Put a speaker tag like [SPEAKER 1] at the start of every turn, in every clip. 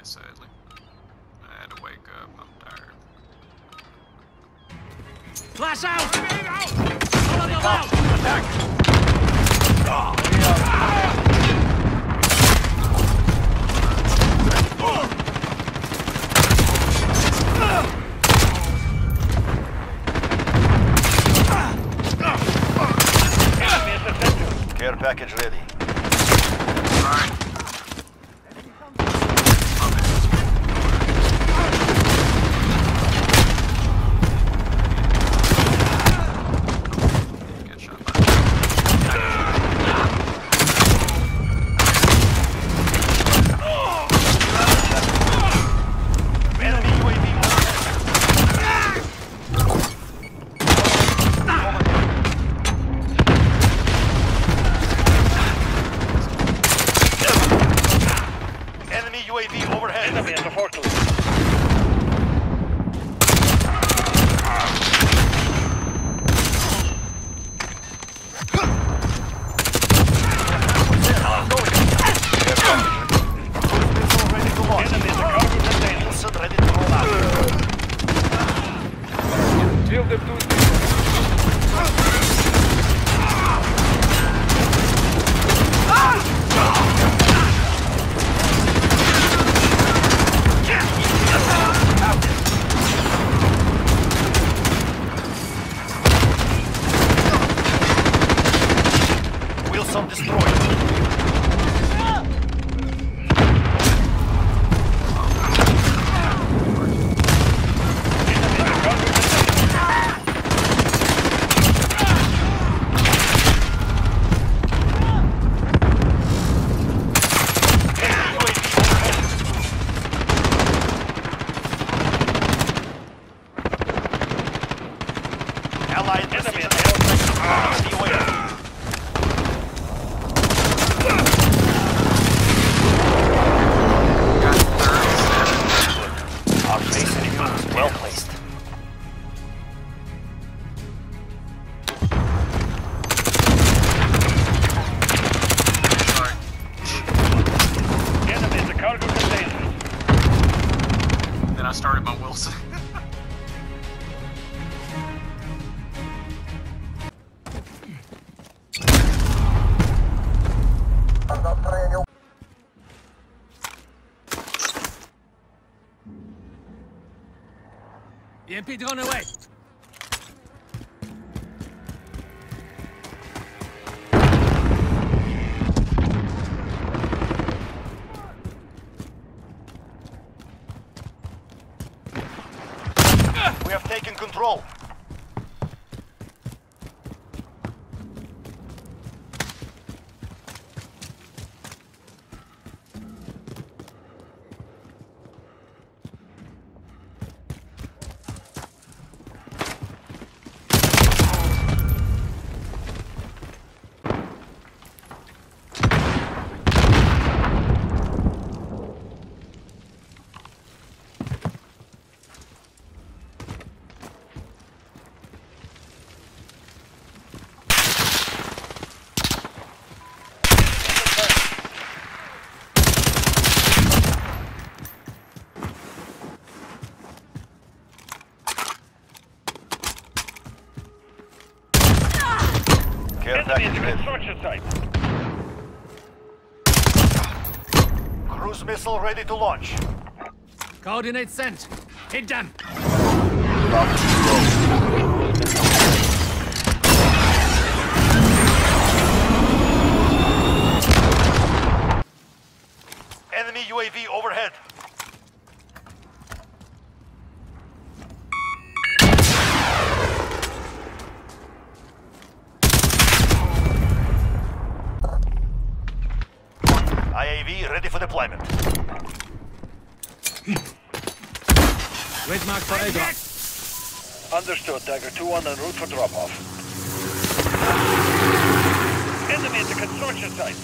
[SPEAKER 1] sadly. I had to wake up. I'm tired.
[SPEAKER 2] Flash out! Grenade out! Follow them out!
[SPEAKER 3] Attack! Care package ready.
[SPEAKER 1] Alright. Get shot by.
[SPEAKER 3] Enemy UAV UAV overhead. Enemy at the forklift. Ready to launch. Enemy at the cargo container. Wilson ready to roll out. Drill them to it. Wilson destroyed. Allied enemy at the Our base is well placed.
[SPEAKER 1] Sorry.
[SPEAKER 3] Enemy at the cargo container.
[SPEAKER 1] Then I started my Wilson.
[SPEAKER 2] EMP drone away!
[SPEAKER 3] We have taken control. Care package ready. Construction site. Cruise missile ready to launch.
[SPEAKER 2] Coordinates sent. Hit them!
[SPEAKER 3] Enemy UAV overhead. IAV ready for deployment.
[SPEAKER 2] Red mark for airdrop.
[SPEAKER 3] Understood, Tiger 2-1 en route for drop-off. Enemy at the construction site.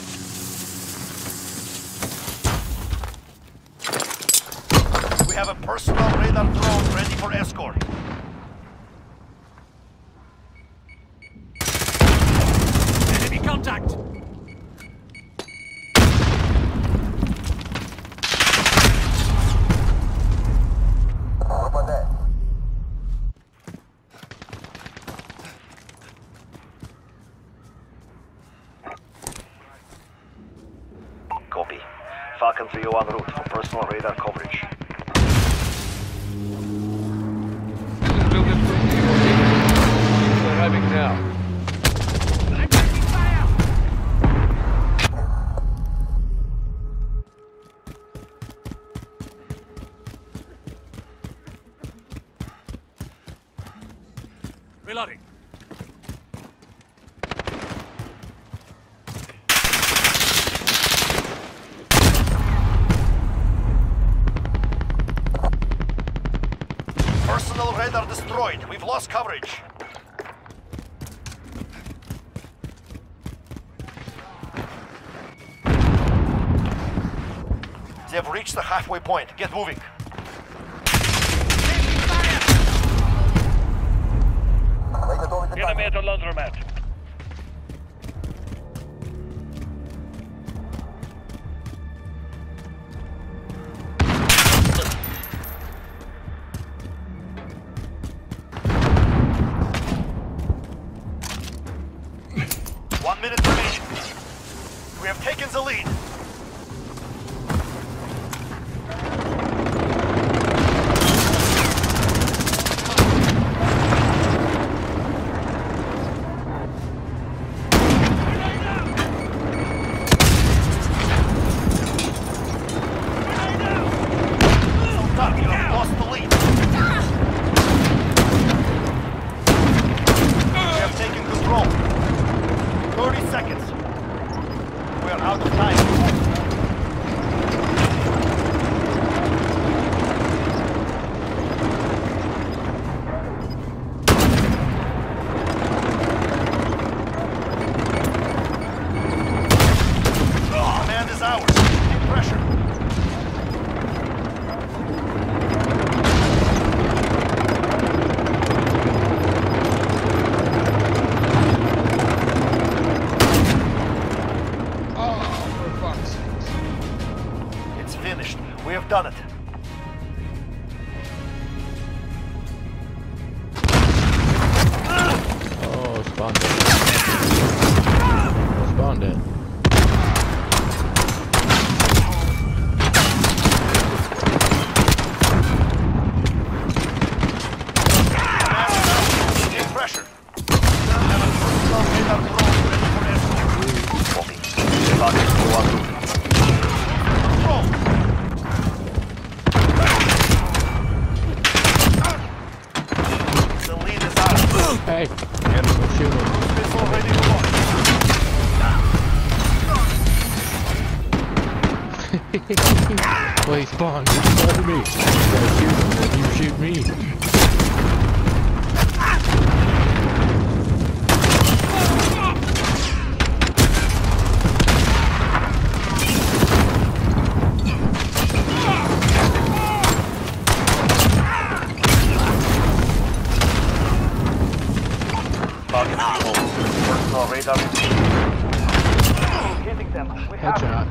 [SPEAKER 3] We have a personal radar drone ready for escort.
[SPEAKER 2] Enemy contact!
[SPEAKER 3] 3-0 en route for personal radar coverage.
[SPEAKER 4] Arriving now.
[SPEAKER 2] Reloading.
[SPEAKER 3] Personal radar destroyed. We've lost coverage. They've reached the halfway point. Get moving.
[SPEAKER 2] Enemy at the laundromat.
[SPEAKER 3] One minute remaining. We have taken the lead. You have lost the lead. We have taken control. 30 seconds. We are out of time. Command is ours. Keep pressure. It's finished. We have done it.
[SPEAKER 4] Oh, spawned it. Spawned it.
[SPEAKER 3] Take pressure. Have a personal radar drone ready for escort. Copy. Target to one route. Control. The lead is out.
[SPEAKER 4] Hey,
[SPEAKER 3] Get
[SPEAKER 4] shoot him.
[SPEAKER 3] missile ready to launch.
[SPEAKER 4] Well, he spawned. He spawned me. You gotta shoot him, then you shoot me.
[SPEAKER 3] Target control. Personal radar. Hitting them. We have
[SPEAKER 4] Headshot.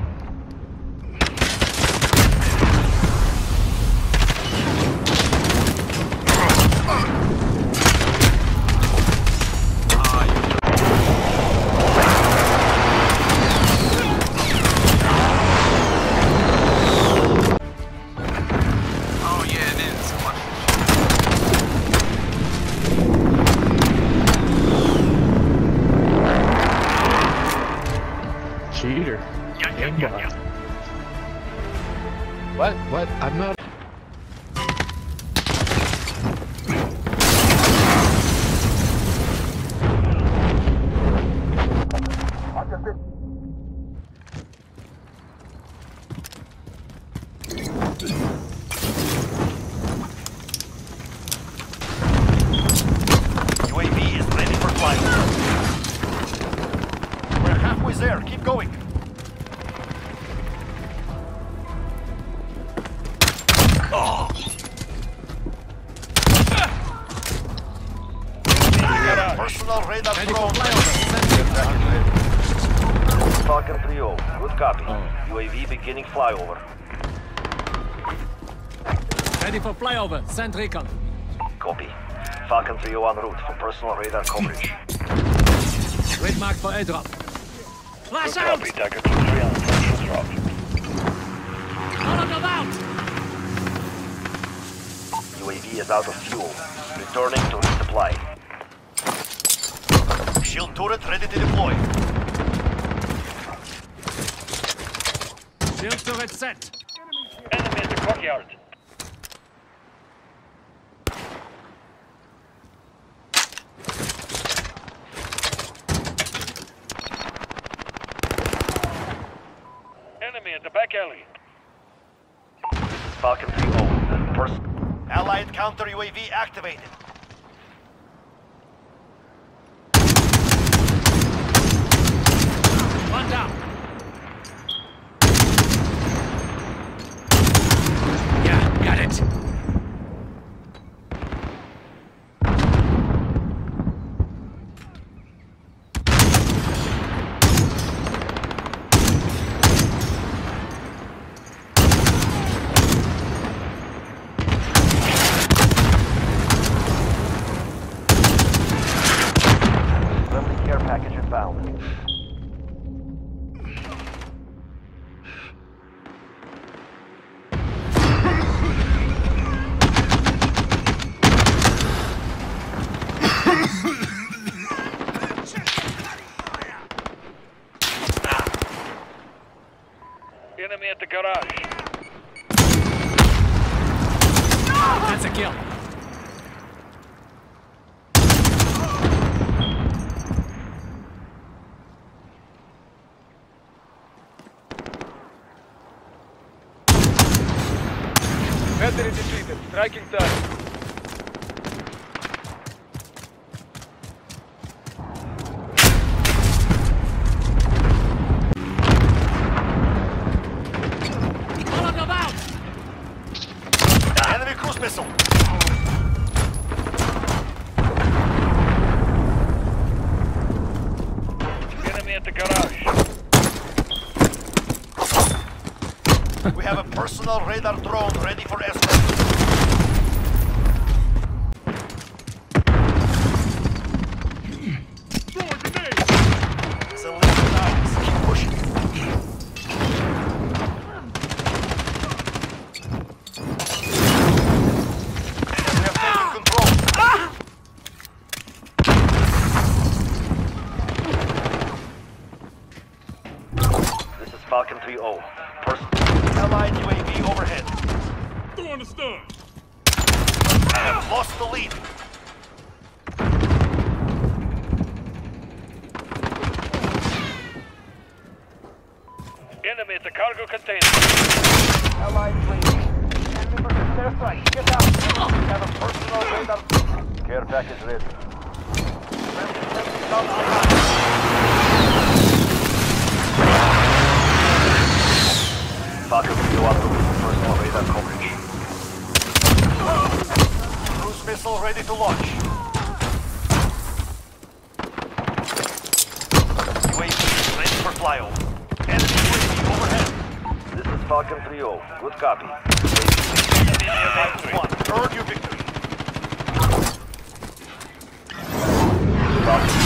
[SPEAKER 1] Oh yeah, it is. Come on.
[SPEAKER 4] Cheater.
[SPEAKER 1] Yeah.
[SPEAKER 4] Aimbot. What? What? I'm not.
[SPEAKER 3] UAV is ready for flight. We're halfway there. Keep going. Personal radar drone. Falcon 3-0. Good copy. UAV beginning flyover.
[SPEAKER 2] Ready for flyover. Send recon.
[SPEAKER 3] Copy. Falcon 3-0 en route for personal radar coverage.
[SPEAKER 2] Grid mark for airdrop. Flash out!
[SPEAKER 3] Dagger 2-3 on potential drop.
[SPEAKER 2] Molotov out!
[SPEAKER 3] UAV is out of fuel. Returning to resupply. Shield turret ready to deploy.
[SPEAKER 2] Shield turret set.
[SPEAKER 3] Enemy at the courtyard.
[SPEAKER 5] Enemy at the back alley.
[SPEAKER 3] Falcon 3-0. First. Allied counter UAV activated.
[SPEAKER 2] One down. Yeah, got it.
[SPEAKER 3] Friendly care package inbound.
[SPEAKER 5] Enemy at the garage.
[SPEAKER 2] That's a kill.
[SPEAKER 5] Battery depleted. Striking target.
[SPEAKER 2] Molotov out!
[SPEAKER 3] Enemy cruise missile.
[SPEAKER 5] Enemy at the garage.
[SPEAKER 3] We have a personal radar drone ready for escort. It's a little nice. Keep pushing. We have taken control. This is Falcon 3-0. First. Allied UAV overhead.
[SPEAKER 2] Don't understand.
[SPEAKER 3] I have lost the lead.
[SPEAKER 5] Enemy at the cargo container.
[SPEAKER 3] Allied UAV. Enemy versus airstrike. Get out. We have a personal radar. Care package ready. Friendly down online. Falcon 3-0 personal radar coverage. Cruise missile ready to launch. UAV ready for flyover. Enemy UAV overhead. This is Falcon 3-0. Good copy.
[SPEAKER 5] Enemy near factory.
[SPEAKER 3] One. Earn your victory. Falcon